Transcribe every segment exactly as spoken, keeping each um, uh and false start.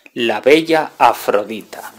La bella Afrodita.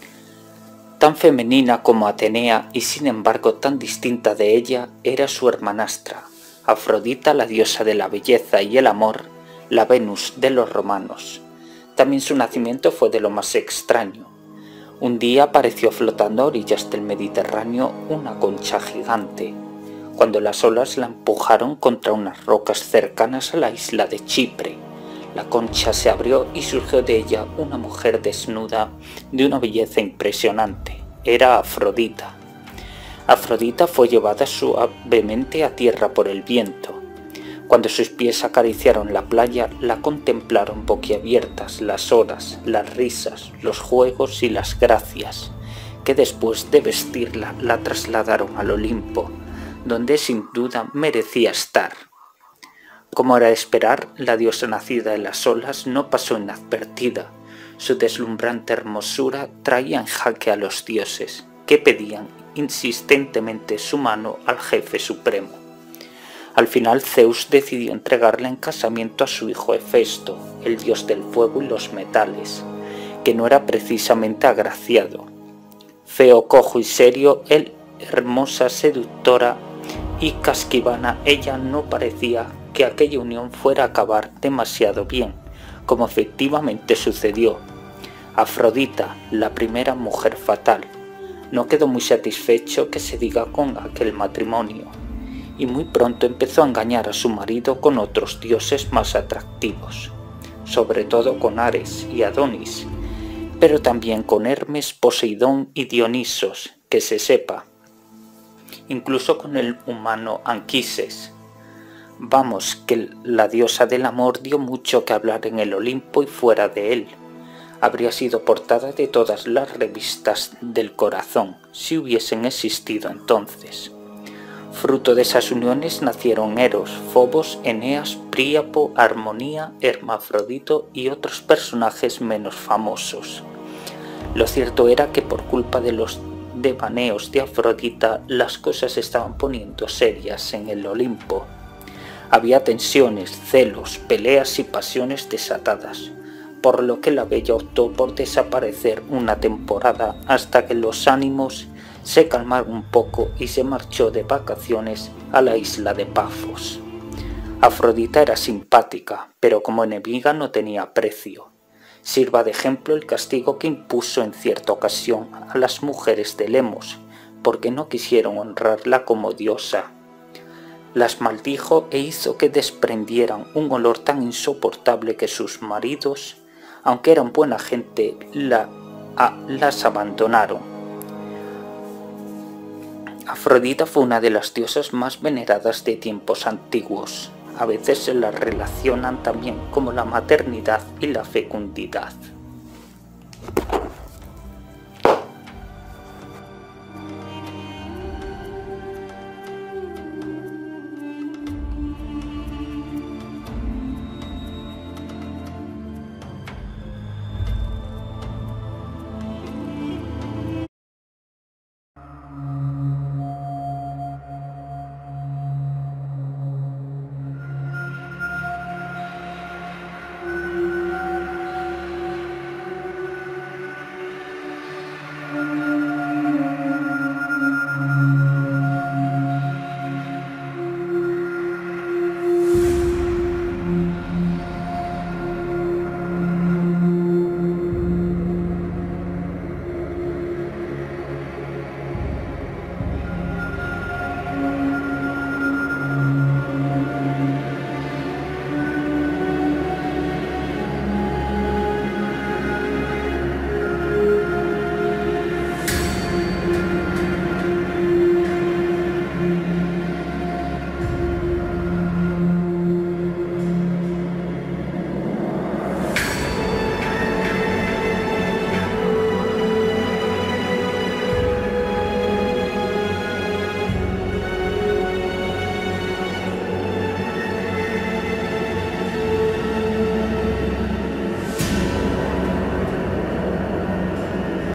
Tan femenina como Atenea y sin embargo tan distinta de ella era su hermanastra, Afrodita, la diosa de la belleza y el amor, la Venus de los romanos. También su nacimiento fue de lo más extraño. Un día apareció flotando a orillas del Mediterráneo una concha gigante, cuando las olas la empujaron contra unas rocas cercanas a la isla de Chipre. La concha se abrió y surgió de ella una mujer desnuda de una belleza impresionante. Era Afrodita. Afrodita fue llevada suavemente a tierra por el viento. Cuando sus pies acariciaron la playa, la contemplaron boquiabiertas las horas, las risas, los juegos y las gracias, que después de vestirla la trasladaron al Olimpo, donde sin duda merecía estar. Como era de esperar, la diosa nacida en las olas no pasó inadvertida. Su deslumbrante hermosura traía en jaque a los dioses, que pedían insistentemente su mano al jefe supremo. Al final Zeus decidió entregarla en casamiento a su hijo Hefesto, el dios del fuego y los metales, que no era precisamente agraciado. Feo, cojo y serio, él, hermosa, seductora y casquivana, ella no parecía que aquella unión fuera a acabar demasiado bien, como efectivamente sucedió. Afrodita, la primera mujer fatal, no quedó muy satisfecho que se diga con aquel matrimonio, y muy pronto empezó a engañar a su marido con otros dioses más atractivos, sobre todo con Ares y Adonis, pero también con Hermes, Poseidón y Dionisos, que se sepa, incluso con el humano Anquises. Vamos, que la diosa del amor dio mucho que hablar en el Olimpo y fuera de él. Habría sido portada de todas las revistas del corazón, si hubiesen existido entonces. Fruto de esas uniones nacieron Eros, Fobos, Eneas, Príapo, Armonía, Hermafrodito y otros personajes menos famosos. Lo cierto era que por culpa de los devaneos de Afrodita, las cosas se estaban poniendo serias en el Olimpo. Había tensiones, celos, peleas y pasiones desatadas, por lo que la bella optó por desaparecer una temporada hasta que los ánimos se calmaron un poco y se marchó de vacaciones a la isla de Pafos. Afrodita era simpática, pero como enemiga no tenía precio. Sirva de ejemplo el castigo que impuso en cierta ocasión a las mujeres de Lemos, porque no quisieron honrarla como diosa. Las maldijo e hizo que desprendieran un olor tan insoportable que sus maridos, aunque eran buena gente, la, a, las abandonaron. Afrodita fue una de las diosas más veneradas de tiempos antiguos. A veces se la relacionan también como la maternidad y la fecundidad.